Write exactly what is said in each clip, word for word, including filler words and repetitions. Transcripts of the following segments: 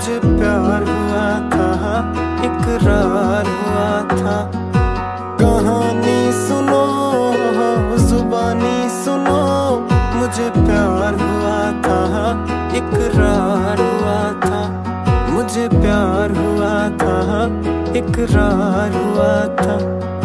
मुझे प्यार हुआ था, इकरार हुआ था। कहानी सुनो, जुबानी सुनो, मुझे प्यार हुआ था, इकरार हुआ था। मुझे प्यार हुआ था, इकरार हुआ था।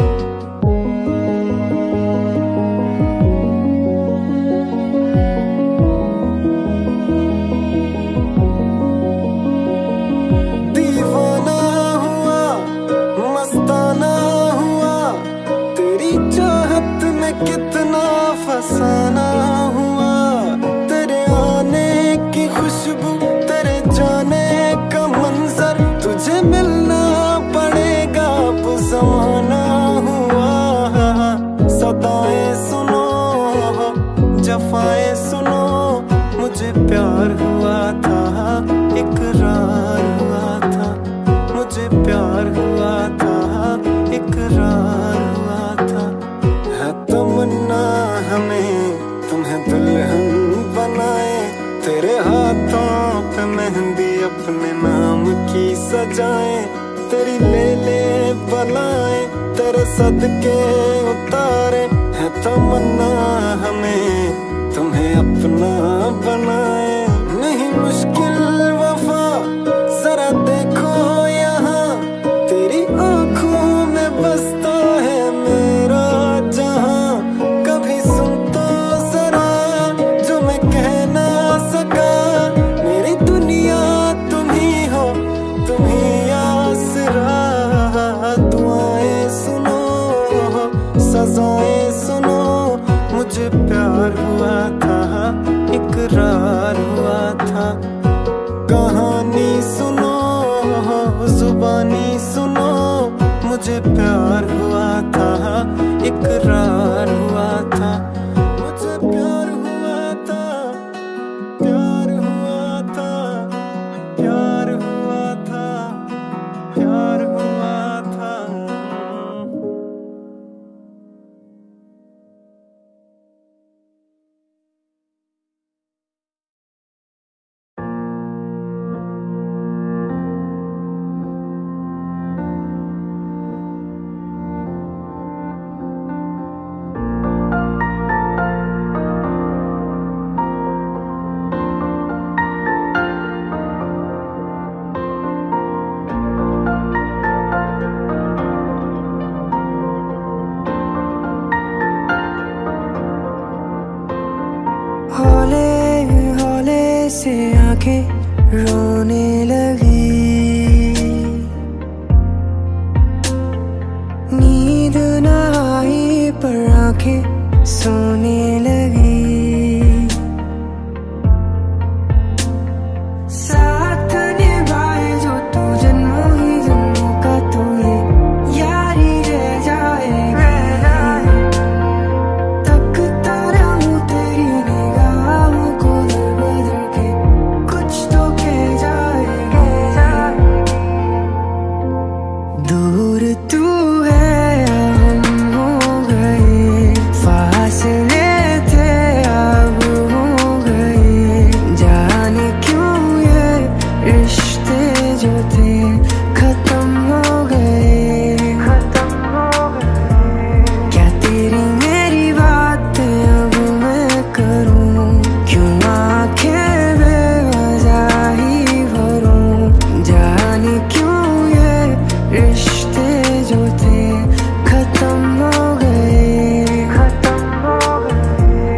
दीवाना हुआ, मस्ताना हुआ, तेरी चाहत में कितना फसाना हुआ। तेरे आने की खुशबू, तेरे जाने का मंजर, तुझे मिलना पड़ेगा अब ज़माना हुआ। सदाएं सुनो, जफाएं सुनो, मुझे प्यार हुआ था, इकरार हुआ था। मुझे प्यार हुआ था, इकरार हुआ था। है तमन्ना हमें तुम्हें दुल्हन बनाए, तेरे हाथों पे मेहंदी अपने नाम की सजाए। तेरी ले ले बलाएं, तेरे सदके उतारे। है तमन्ना हमें तुम्हें अपना बनाए। नहीं मुश्किल वफा, जरा देखो यहाँ, तेरी आंखों में बसता है मेरा जहां। कभी सुन तो जरा जो मैं कह ना सका, मेरी दुनिया तुम ही हो, तुम ही आसरा। दुआएं सुनो, सजाएं सुनो, मुझे प्यार हुआ था, इकरार हुआ था। कहानी सुनो, जुबानी सुनो, मुझे प्यार हुआ था, इकरार हुआ था। मुझे प्यार हुआ था, प्यार हुआ था, प्यार हुआ था, प्यार हुआ था। हौले हौले से आंखें रोने लगी, नींद न आई पर आंखें सोने लगी। साथ निभाए जो तू जन्मों ही जन्मों का, तू ये यारी रह जाएगा। तकता रहूं तेरी निगाहों को दर बदर के, कुछ तो कह जाएगा। दूर तू है, हम हो गए, फासले थे अब हो गए। जाने क्यों ये रिश्ते जो थे खत्म हो गए, खत्म हो गए। क्या तेरी मेरी बातें अब मैं करूं, क्यों आंखें बेवजह ही भरूं। जाने क्यों ये रिश्ते जो थे खत्म हो गए, खत्म हो गए।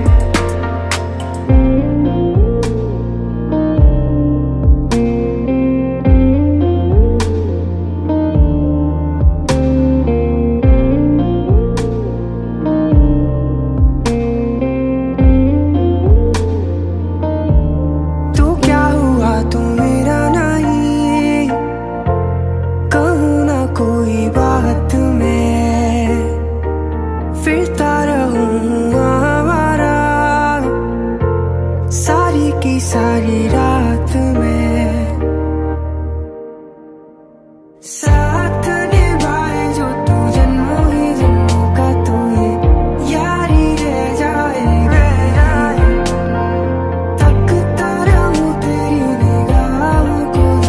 तू क्या हुआ, तू मेरा नहीं, कहूँ ना कोई बात में, फिरता रहूँ आवारा सारी की सारी रात में। साथ निभाए जो तू जन्मों ही जन्मों का, तू ये यारी रह जाएगा। तकता रहूं तेरी निगाहों को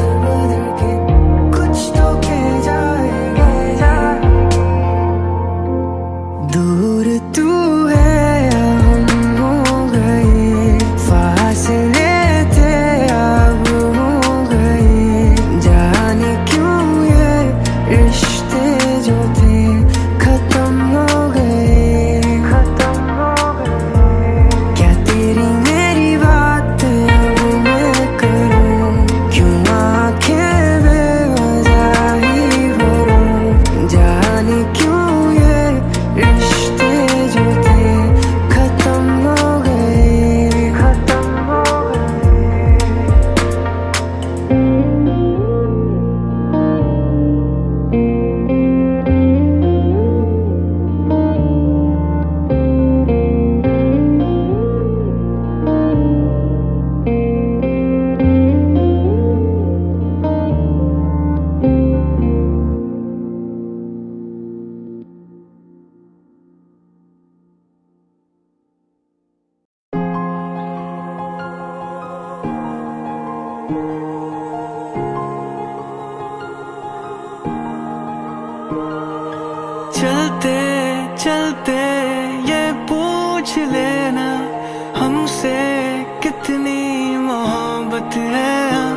चलते चलते ये पूछ लेना हमसे कितनी मोहब्बत है।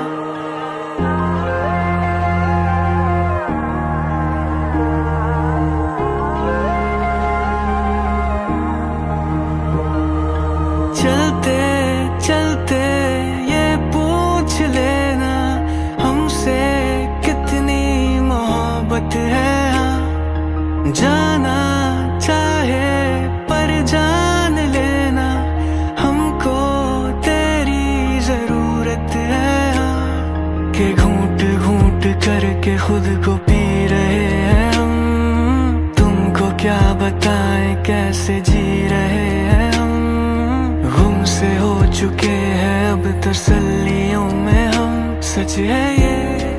चलते चलते ये पूछ लेना हमसे कितनी मोहब्बत है। जाना चाहे पर जान लेना हमको तेरी जरूरत है। कि घूंट घूंट करके खुद को पी रहे हैं हम, तुमको क्या बताएं कैसे जी रहे हैं हम। गुम से हो चुके हैं अब तसल्लियों में हम, सच है ये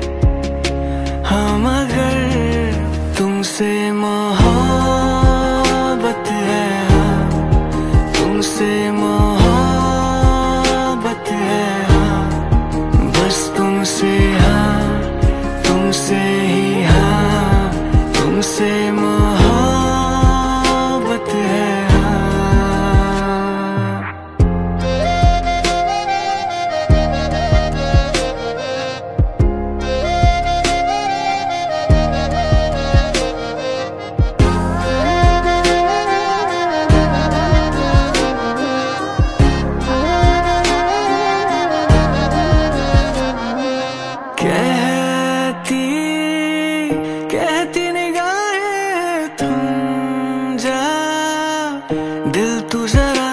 हम अगर तुमसे मोहब्बत है, हाँ तुमसे मोहब्बत है, हाँ बस तुमसे, हाँ तुमसे ही, हाँ तुमसे मोहब्बत है। कहती कहती निगाहें तुम जा, दिल तू जरा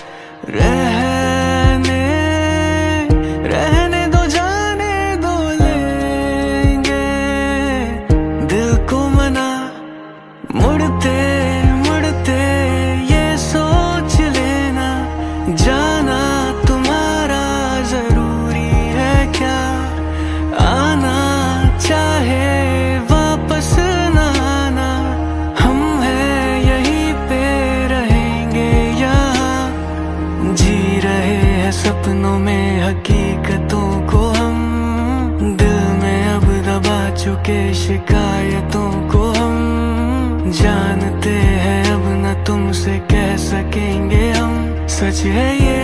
रहने रहने दो, जाने दो लेंगे दिल को मना। मुड़ते मुड़ते ये सोच लेना जाना तुम्हारा जरूरी है क्या। आना चाहे वापस ना आना, हम हैं यहीं पे रहेंगे यहाँ। जी रहे हैं सपनों में हकीकतों को हम, दिल में अब दबा चुके शिकायतों को हम। जानते हैं अब न तुमसे कह सकेंगे हम, सच है ये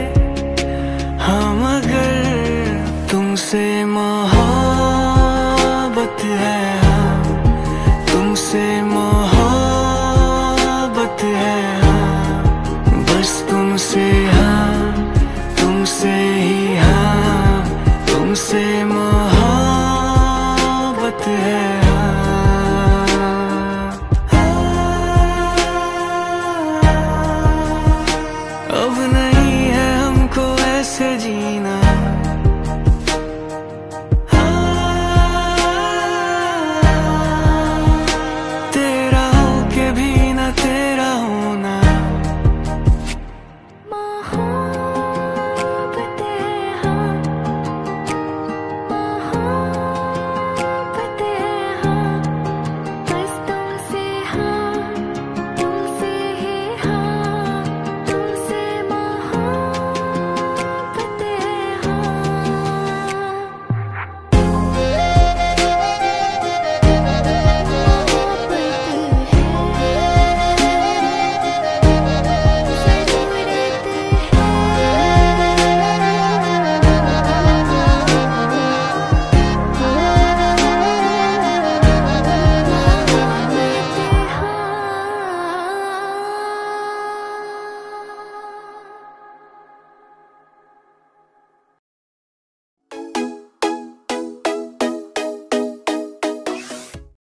हम अगर तुमसे मोहब्बत है।